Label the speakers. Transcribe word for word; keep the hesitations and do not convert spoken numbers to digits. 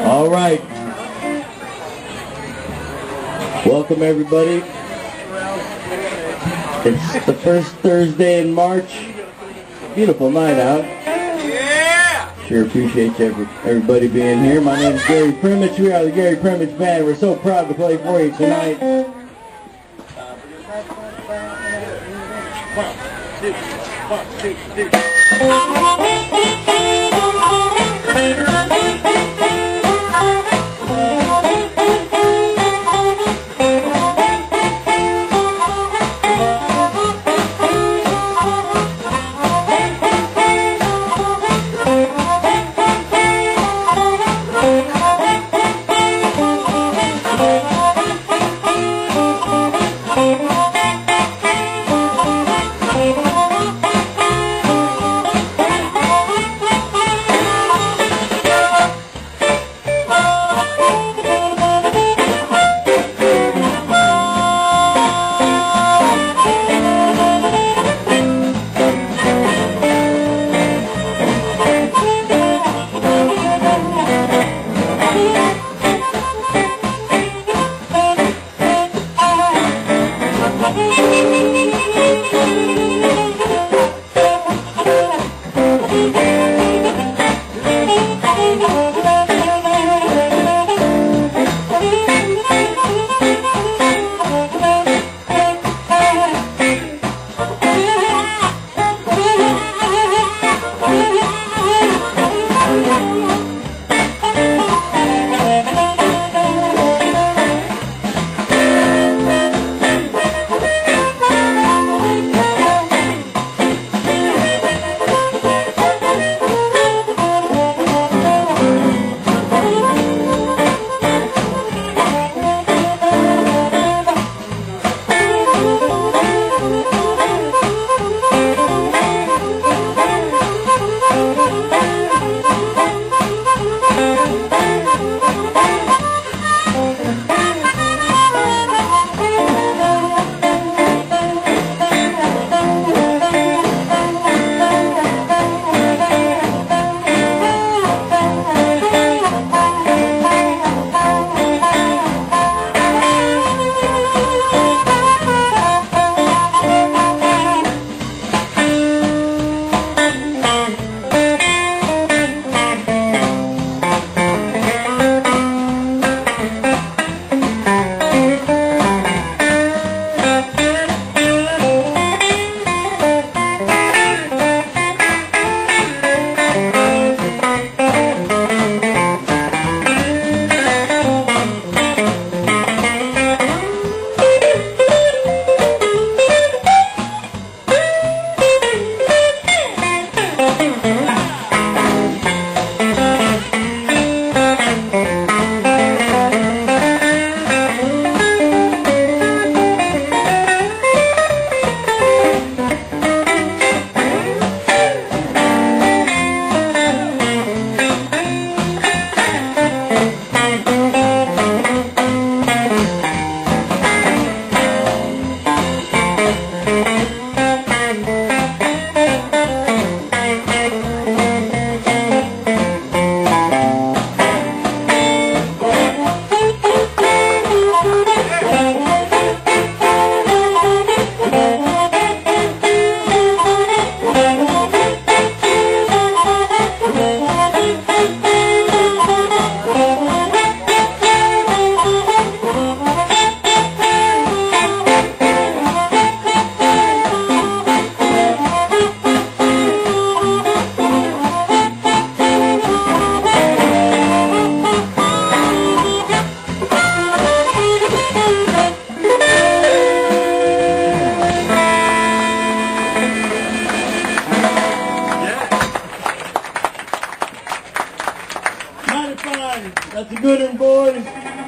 Speaker 1: All right. Welcome, everybody. It's the first Thursday in March. Beautiful night out.
Speaker 2: Yeah!
Speaker 1: Sure appreciate you, every, everybody being here. My name is Gary Primitch. We are the Gary Primitch Band. We're so proud to play for you tonight.
Speaker 2: One, two, one, two, two.
Speaker 1: That's a good one, boys.